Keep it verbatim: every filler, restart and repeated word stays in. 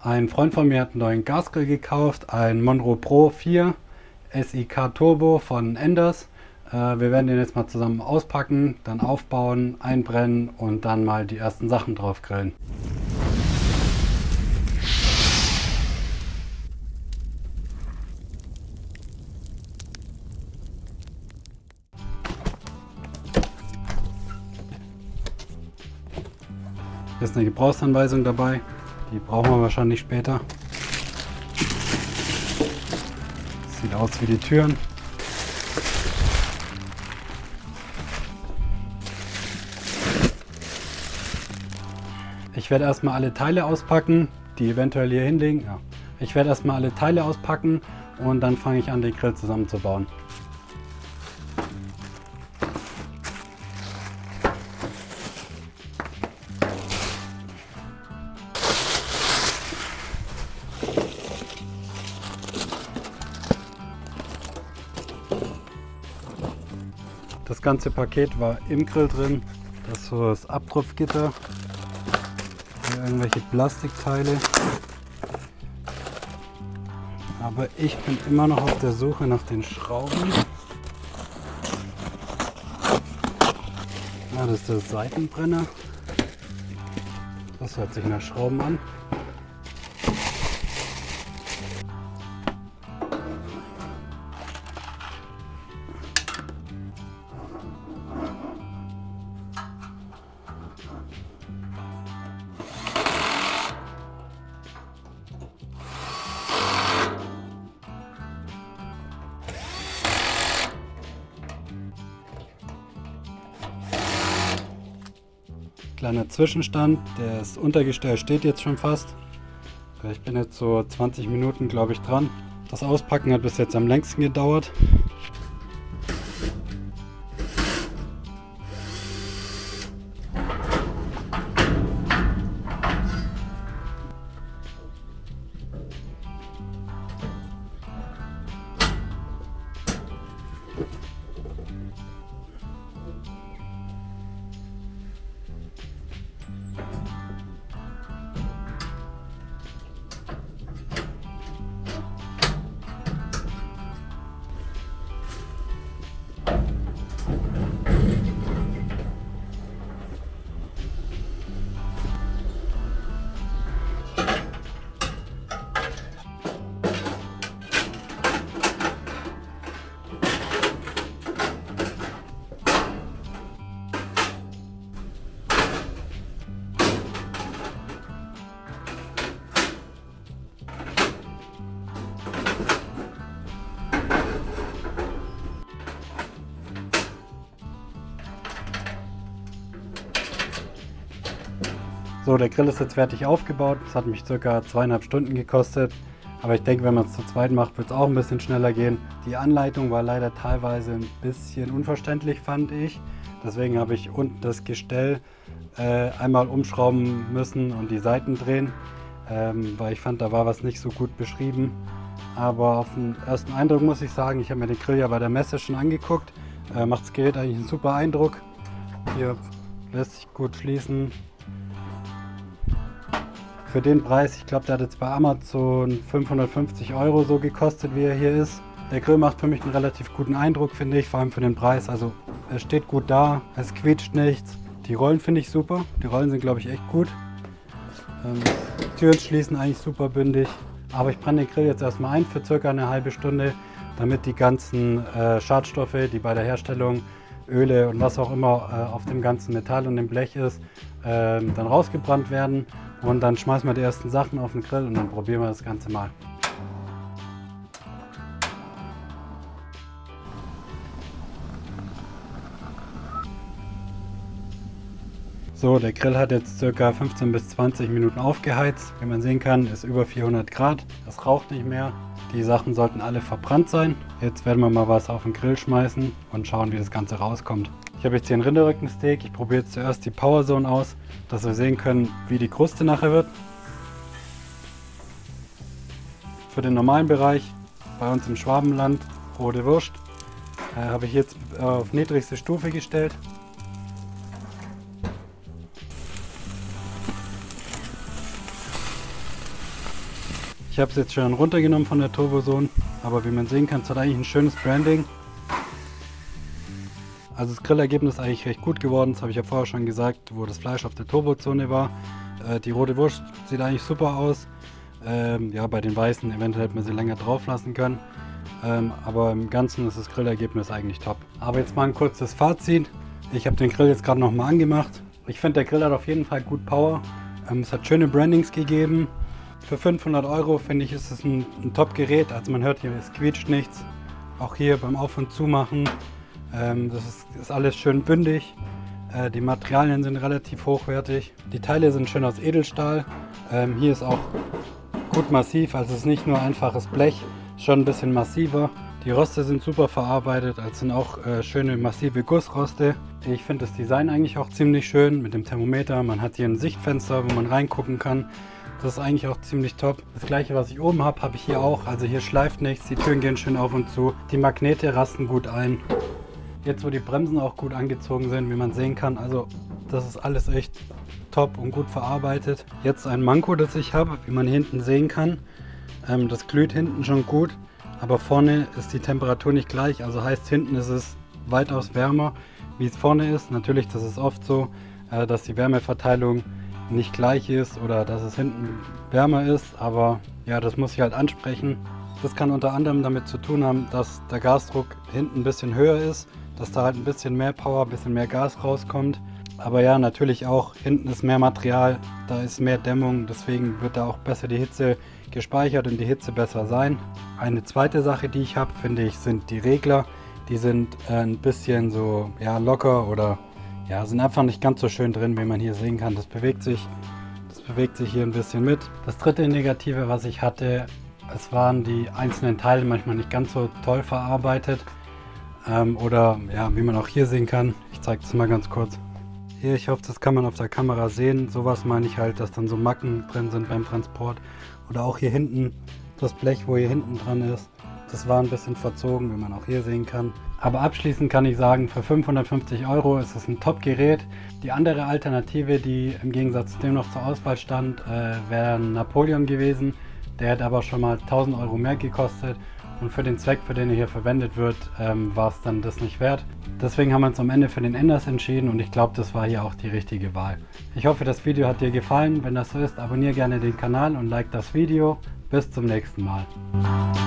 Ein Freund von mir hat einen neuen Gasgrill gekauft, ein Monroe Pro vier S I K Turbo von Enders. Äh, wir werden den jetzt mal zusammen auspacken, dann aufbauen, einbrennen und dann mal die ersten Sachen drauf grillen. Hier ist eine Gebrauchsanweisung dabei, die brauchen wir wahrscheinlich später. Sieht aus wie die Türen. Ich werde erstmal alle Teile auspacken, die eventuell hier hinlegen. Ja. Ich werde erstmal alle Teile auspacken und dann fange ich an, den Grill zusammenzubauen. Das ganze Paket war im Grill drin. Das ist so das Abtropfgitter. Hier irgendwelche Plastikteile. Aber ich bin immer noch auf der Suche nach den Schrauben. Ah, das ist der Seitenbrenner. Das hört sich nach Schrauben an. Kleiner Zwischenstand, das Untergestell steht jetzt schon fast. Ich bin jetzt so zwanzig Minuten, glaube ich, dran. Das Auspacken hat bis jetzt am längsten gedauert. So, der Grill ist jetzt fertig aufgebaut. Das hat mich circa zweieinhalb Stunden gekostet. Aber ich denke, wenn man es zu zweit macht, wird es auch ein bisschen schneller gehen. Die Anleitung war leider teilweise ein bisschen unverständlich, fand ich. Deswegen habe ich unten das Gestell äh, einmal umschrauben müssen und die Seiten drehen. Ähm, weil ich fand, da war was nicht so gut beschrieben. Aber auf den ersten Eindruck muss ich sagen, ich habe mir den Grill ja bei der Messe schon angeguckt. Äh, macht das Gerät eigentlich einen super Eindruck. Hier lässt sich gut schließen. Für den Preis, ich glaube, der hat jetzt bei Amazon fünfhundertfünfzig Euro so gekostet, wie er hier ist. Der Grill macht für mich einen relativ guten Eindruck, finde ich, vor allem für den Preis. Also er steht gut da, es quietscht nichts. Die Rollen finde ich super, die Rollen sind, glaube ich, echt gut. Ähm, Türen schließen eigentlich super bündig. Aber ich brenne den Grill jetzt erstmal ein für circa eine halbe Stunde, damit die ganzen äh, Schadstoffe, die bei der Herstellung, Öle und was auch immer äh, auf dem ganzen Metall und dem Blech ist, äh, dann rausgebrannt werden. Und dann schmeißen wir die ersten Sachen auf den Grill und dann probieren wir das Ganze mal. So, der Grill hat jetzt ca. fünfzehn bis zwanzig Minuten aufgeheizt. Wie man sehen kann, ist über vierhundert Grad. Es raucht nicht mehr. Die Sachen sollten alle verbrannt sein. Jetzt werden wir mal was auf den Grill schmeißen und schauen, wie das Ganze rauskommt. Ich habe jetzt hier einen Rinderrückensteak. Ich probiere jetzt zuerst die Power Zone aus, dass wir sehen können, wie die Kruste nachher wird. Für den normalen Bereich, bei uns im Schwabenland, rote Wurst, äh, habe ich jetzt auf niedrigste Stufe gestellt. Ich habe es jetzt schon runtergenommen von der Turbozone, aber wie man sehen kann, es hat eigentlich ein schönes Branding. Also das Grillergebnis ist eigentlich recht gut geworden, das habe ich ja vorher schon gesagt, wo das Fleisch auf der Turbozone war. Äh, die rote Wurst sieht eigentlich super aus. Ähm, ja, bei den weißen eventuell hätte man sie länger drauf lassen können. Ähm, aber im Ganzen ist das Grillergebnis eigentlich top. Aber jetzt mal ein kurzes Fazit. Ich habe den Grill jetzt gerade nochmal angemacht. Ich finde, der Grill hat auf jeden Fall gut Power. Ähm, es hat schöne Brandings gegeben. Für fünfhundert Euro finde ich, ist es ein, ein Top-Gerät. Also man hört hier, es quietscht nichts. Auch hier beim Auf- und Zumachen. Ähm, das ist, ist alles schön bündig. Äh, die Materialien sind relativ hochwertig. Die Teile sind schön aus Edelstahl. Ähm, hier ist auch gut massiv, also es ist nicht nur einfaches Blech, schon ein bisschen massiver. Die Roste sind super verarbeitet, also sind auch äh, schöne massive Gussroste. Ich finde das Design eigentlich auch ziemlich schön mit dem Thermometer. Man hat hier ein Sichtfenster, wo man reingucken kann. Das ist eigentlich auch ziemlich top. Das gleiche, was ich oben habe, habe ich hier auch. Also hier schleift nichts, die Türen gehen schön auf und zu. Die Magnete rasten gut ein. Jetzt, wo die Bremsen auch gut angezogen sind, wie man sehen kann, also das ist alles echt top und gut verarbeitet. Jetzt ein Manko, das ich habe, wie man hinten sehen kann. Ähm, das glüht hinten schon gut, aber vorne ist die Temperatur nicht gleich. Also heißt, hinten ist es weitaus wärmer, wie es vorne ist. Natürlich, das ist oft so, äh, dass die Wärmeverteilung nicht gleich ist oder dass es hinten wärmer ist. Aber ja, das muss ich halt ansprechen. Das kann unter anderem damit zu tun haben, dass der Gasdruck hinten ein bisschen höher ist, dass da halt ein bisschen mehr Power, ein bisschen mehr Gas rauskommt. Aber ja, natürlich auch, hinten ist mehr Material, da ist mehr Dämmung, deswegen wird da auch besser die Hitze gespeichert und die Hitze besser sein. Eine zweite Sache, die ich habe, finde ich, sind die Regler. Die sind äh, ein bisschen so ja, locker oder ja, sind einfach nicht ganz so schön drin, wie man hier sehen kann. Das bewegt sich, das bewegt sich hier ein bisschen mit. Das dritte Negative, was ich hatte, es waren die einzelnen Teile manchmal nicht ganz so toll verarbeitet. Ähm, oder ja, wie man auch hier sehen kann, ich zeige das mal ganz kurz. Hier, ich hoffe, das kann man auf der Kamera sehen. Sowas meine ich halt, dass dann so Macken drin sind beim Transport. Oder auch hier hinten, das Blech, wo hier hinten dran ist. Das war ein bisschen verzogen, wie man auch hier sehen kann. Aber abschließend kann ich sagen, für fünfhundertfünfzig Euro ist es ein Top-Gerät. Die andere Alternative, die im Gegensatz zu dem noch zur Auswahl stand, äh, wäre ein Napoleon gewesen. Der hätte aber schon mal tausend Euro mehr gekostet. Und für den Zweck, für den er hier verwendet wird, ähm, war es dann das nicht wert. Deswegen haben wir uns am Ende für den Enders entschieden und ich glaube, das war hier auch die richtige Wahl. Ich hoffe, das Video hat dir gefallen. Wenn das so ist, abonniere gerne den Kanal und like das Video. Bis zum nächsten Mal.